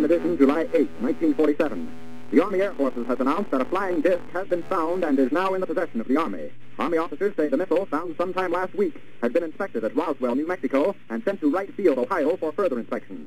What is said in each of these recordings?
Time Edition, July 8, 1947. The Army Air Forces has announced that a flying disc has been found and is now in the possession of the Army. Army officers say the missile, found sometime last week, had been inspected at Roswell, New Mexico, and sent to Wright Field, Ohio, for further inspection.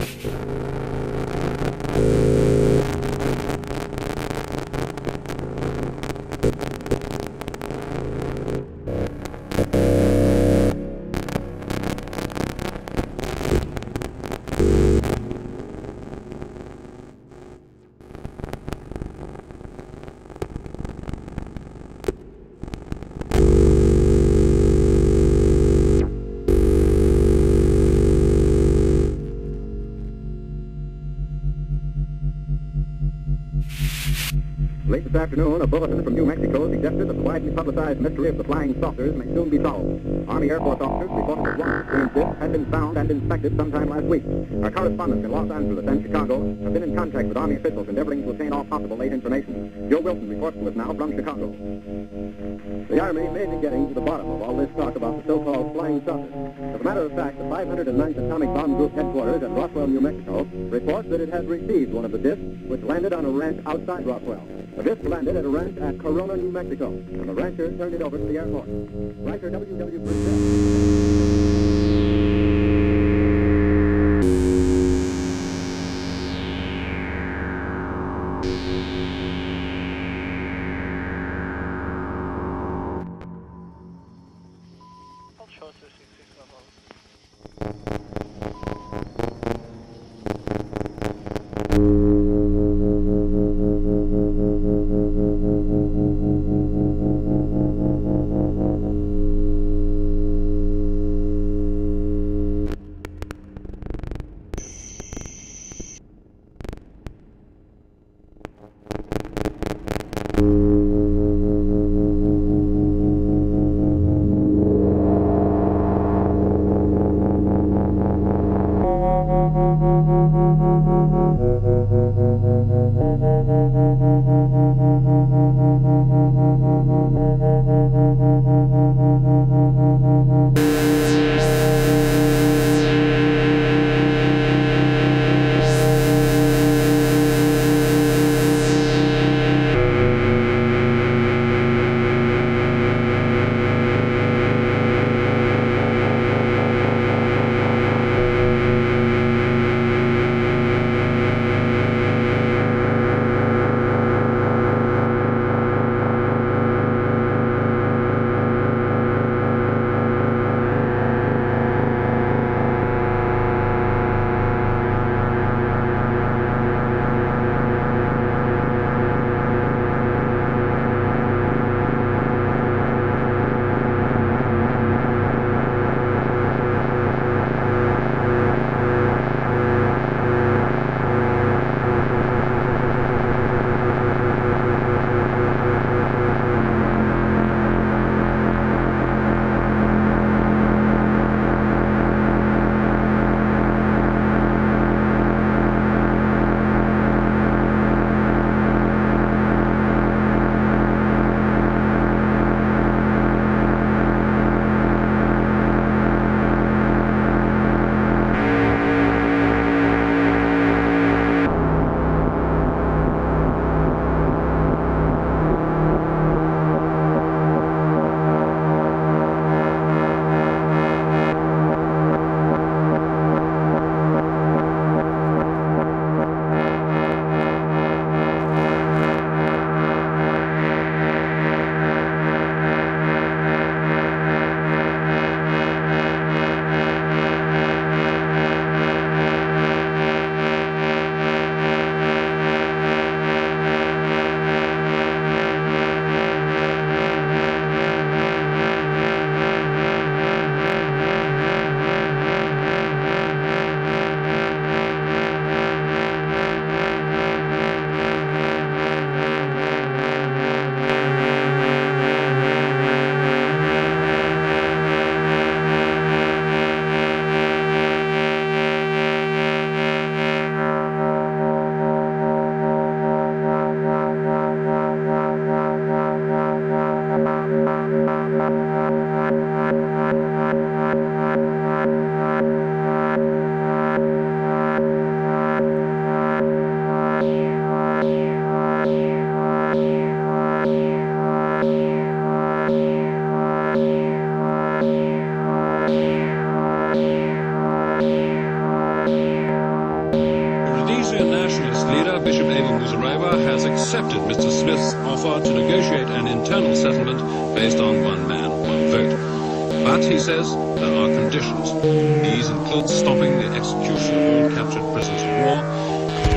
Late this afternoon, a bulletin from New Mexico suggested that the widely publicized mystery of the flying saucers may soon be solved. Army Air Force officers reported that one of the strange discs had been found and inspected sometime last week. Our correspondents in Los Angeles and Chicago have been in contact with Army officials endeavoring to obtain all possible late information. Joe Wilson reports to us now from Chicago. The Army may be getting to the bottom of all this talk about the so-called flying saucers. As a matter of fact, the 509th Atomic Bomb Group headquarters at Roswell, New Mexico, reports that it has received one of the discs which landed on a ranch outside Roswell. The disc landed at a ranch at Corona, New Mexico, and the rancher turned it over to the Air Force. Writer W.W. Purcell. however, has accepted Mr. Smith's offer to negotiate an internal settlement based on one man, one vote. But, he says, there are conditions. These include stopping the execution of all captured prisoners of war,